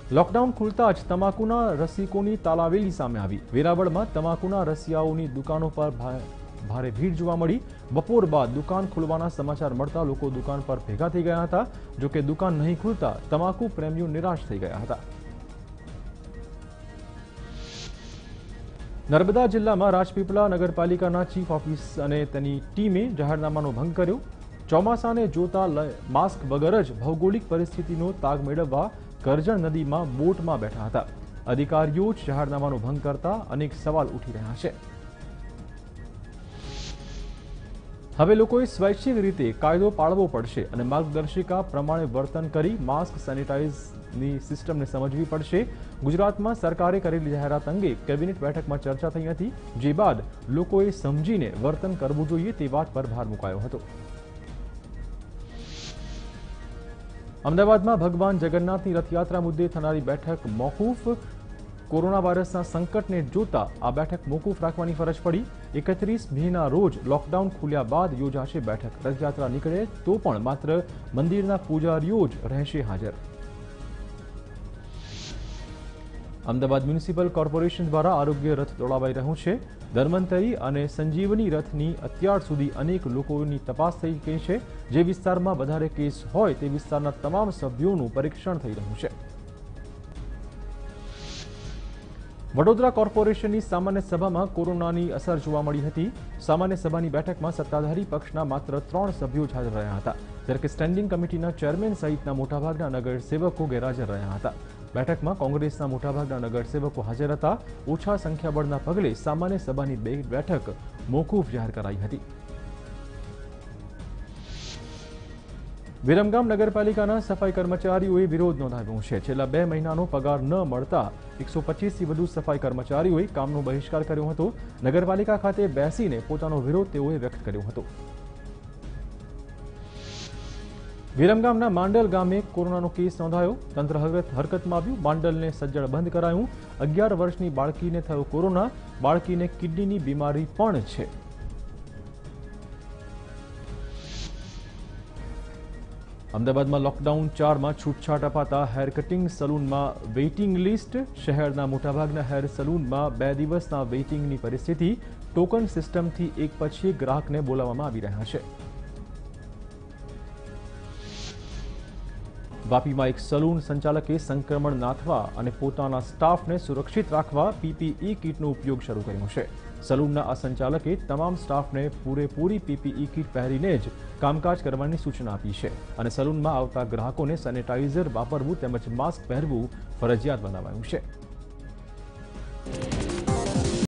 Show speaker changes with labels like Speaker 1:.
Speaker 1: Lockdown खुलता ज तमाकुना रसिकोनी तालावेली सामे आवी। वेरावळમાં तमाकुना रसियाओनी दुकानों पर भारे भीड़ जोवा मળી। बपोर बाद दुकान खुलवाना समाचार મળતા લોકો दुकान पर भेगा थई गया हता। जो कि दुकान नहीं खुलता तमाकू प्रेमीओ निराश थई गया हता। नर्मदा जिल्लाમાં રાજપીપળા નગરપાલિકાના ચીફ ઓફિસ અને તેની ટીમે જાહેરનામાનો ભંગ કર્યો। ચોમાસાને જોતા માસ્ક વગર જ ભૌગોલિક પરિસ્થિતિનો તાગ મેળવવા કરજણ નદીમાં બોટમાં બેઠા હતા। અધિકારીઓ જ જાહેરનામાનો ભંગ કરતા અનેક સવાલ ઉઠી રહ્યા છે। હવે લોકોએ સ્વૈચ્છિક રીતે કાયદો પાળવો પડશે અને માર્ગદર્શિકા પ્રમાણે વર્તન કરી માસ્ક સેનિટાઇઝની સિસ્ટમને સમજવી પડશે। ગુજરાતમાં સરકારે કરેલી જાહેરાત અંગે કેબિનેટ બેઠકમાં ચર્ચા થઈ હતી, જે બાદ લોકોએ સમજીને વર્તન કરવું જોઈએ તે વાત પર ભાર મુકાયો હતો। અમદાવાદમાં ભગવાન જગન્નાથની રથયાત્રા મુદ્દે થનારી બેઠક મોકૂફ। કોરોના વાયરસના સંકટને જોતા આ બેઠક મોકૂફ રાખવાની ફરજ પડી। 31 મેના રોજ લોકડાઉન ખુલ્યા બાદ યોજાશે બેઠક। રથયાત્રા નીકળે તો પણ માત્ર મંદિરના પૂજારીઓ જ રહેશે હાજર। અમદાવાદ મ્યુનિસિપલ કોર્પોરેશન દ્વારા આરોગ્ય રથ દોડાવાઈ રહ્યું છે। ધન્વંતરી અને સંજીવની રથની અત્યાર સુધી અનેક લોકોની તપાસ થઈ ગઈ છે। જે વિસ્તારમાં વધારે કેસ હોય તે વિસ્તારના તમામ સભ્યોનું પરીક્ષણ થઈ રહ્યું છે। વડોદરા કોર્પોરેશનની સામાન્ય સભામાં કોરોનાની અસર જોવા મળી હતી। સામાન્ય સભાની બેઠકમાં સત્તાધારી પક્ષના માત્ર 3 સભ્યો જ હાજર રહ્યા હતા, જ્યારે કે સ્ટેન્ડિંગ કમિટીના ચેરમેન સહિતના મોટાભાગના નગરસેવકો ગેરહાજર રહ્યા હતા। બેઠકમાં કોંગ્રેસના મોટાભાગના નગરસેવકો હાજર હતા। ઓછા સંખ્યાબળના પગલે સામાન્ય સભાની બેઠક મોકૂફ જાહેર કરાઈ હતી। વિરમગામ નગરપાલિકાના સફાઈ કર્મચારીઓએ વિરોધ નોંધાવ્યો છે। છેલ્લા 2 મહિનાનો પગાર ન મળતા 125થી વધુ સફાઈ કર્મચારીઓએ કામનો બહિષ્કાર કર્યો હતો। નગરપાલિકા ખાતે બેસીને પોતાનો વિરોધ તેઓએ વ્યક્ત કર્યો હતો। વિરમગામના માંડલ ગામે કોરોનાનો કેસ નોંધાયો। તંત્ર હરકતમાં આવ્યું। માંડલને સજ્જડ બંધ કરાયું। 11 વર્ષની બાળકીને થયો કોરોના। બાળકીને કિડનીની બીમારી પણ છે। અમદાવાદમાં લોકડાઉન 4માં છૂટછાટ અપાતા હેર કટિંગ સલૂનમાં વેઇટિંગ લિસ્ટ। શહેરના મોટાભાગના હેર સલૂનમાં 2 દિવસના વેઇટિંગની પરિસ્થિતિ। ટોકન સિસ્ટમથી એક પછી એક ગ્રાહકને બોલાવવામાં આવી રહ્યા છે। વાપીમાં એક સલૂન સંચાલકે સંક્રમણ નાથવા અને પોતાના સ્ટાફને સુરક્ષિત રાખવા પીપીઈ કિટનો ઉપયોગ શરૂ કર્યો છે। સલૂનના આ સંચાલકે તમામ સ્ટાફને પૂરેપૂરી પીપીઈ કિટ પહેરીને જ કામકાજ કરવાની સૂચના આપી છે અને સલૂનમાં આવતા ગ્રાહકોને સેનિટાઇઝર વાપરવું તેમજ માસ્ક પહેરવું ફરજિયાત બનાવાયું છે।